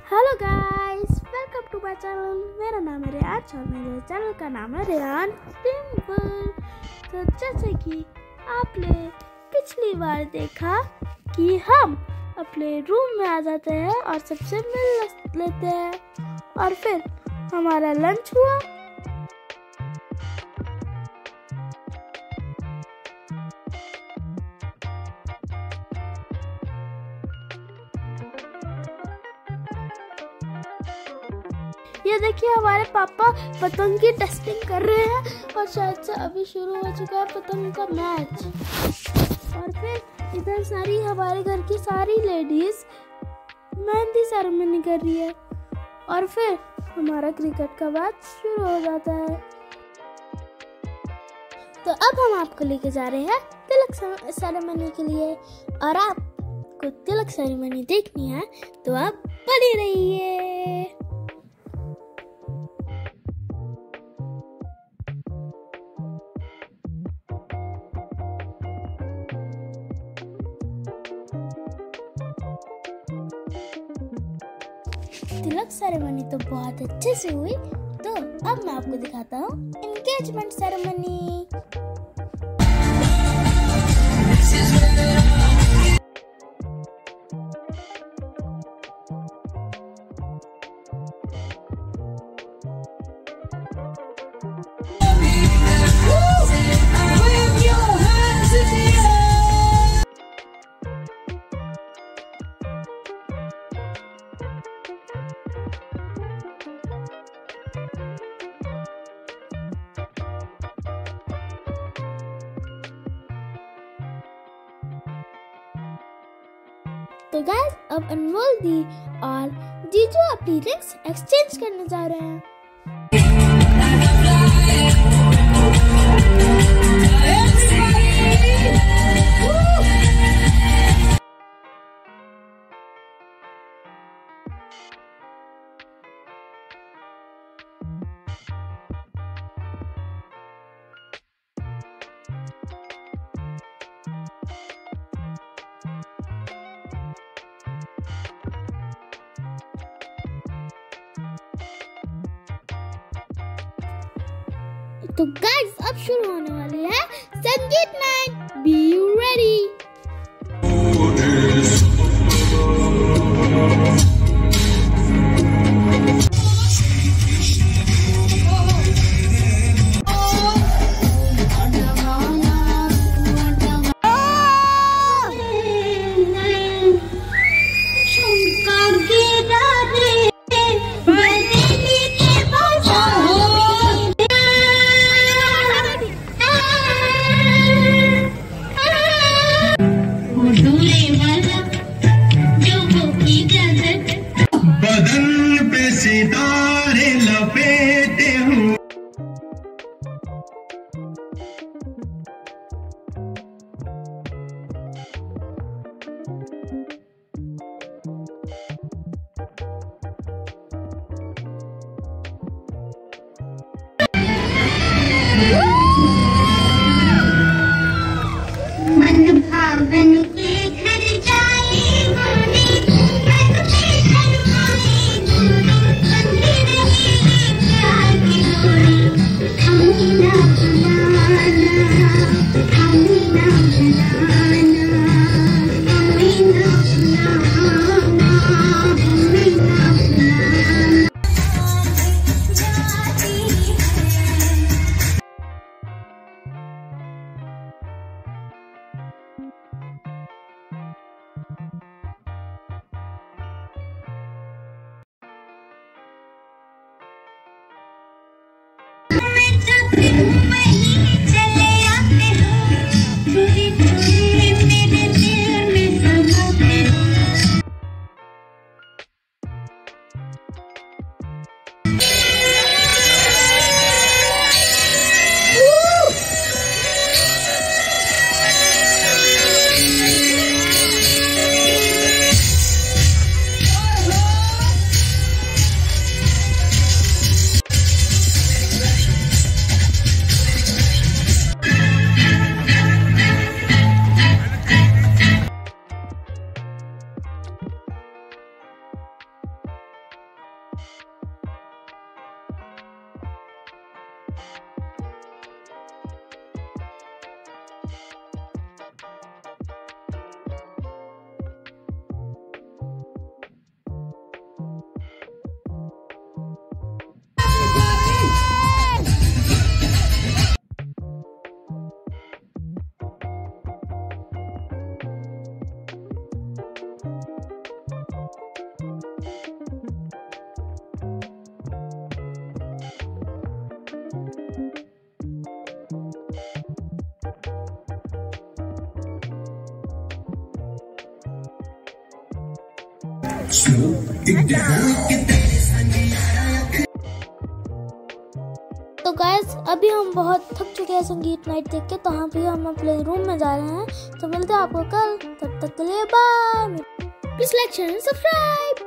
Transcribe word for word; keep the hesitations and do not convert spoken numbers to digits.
Hello guys, welcome to my channel. मेरा नाम है रियाज और मेरे चैनल का नाम है रियान टिम्पल। तो जैसे कि आपने पिछली बार देखा कि हम अपने रूम में आ जाते हैं और सबसे मिल लेते हैं और फिर हमारा लंच हुआ। ये देखिए हमारे पापा पतंग की टेस्टिंग कर रहे हैं और शायद से अभी शुरू हो चुका है पतंग का मैच। और फिर इधर सारी हमारे घर की सारी लेडीज मेहंदी सेरेमनी कर रही है और फिर हमारा क्रिकेट का मैच शुरू हो जाता है। तो अब हम आपको लेके जा रहे हैं तिलक सेरेमनी के लिए और आपको तिलक सेरेमनी देखनी है तो आप बने रहिए। तिलक सेरेमनी तो बहुत अच्छे से हुई, तो अब मैं आपको दिखाता हूँ एंगेजमेंट सेरेमनी। तो गाइस, अब अनमोल दी और जीजू अपनी रिंग्स एक्सचेंज करने जा रहे हैं। तो गाइस, अब शुरू होने वाली है संगीत नाइट। B you ready? बदन पे सितारे लपेटे हूँ। मन भावन के घर जाए तो गाइस अभी हम बहुत थक चुके हैं संगीत नाइट देख के, तो हम भी हम अपने रूम में जा रहे हैं। तो मिलते हैं आपको कल, तब तक के लिए bye. Please like share and subscribe.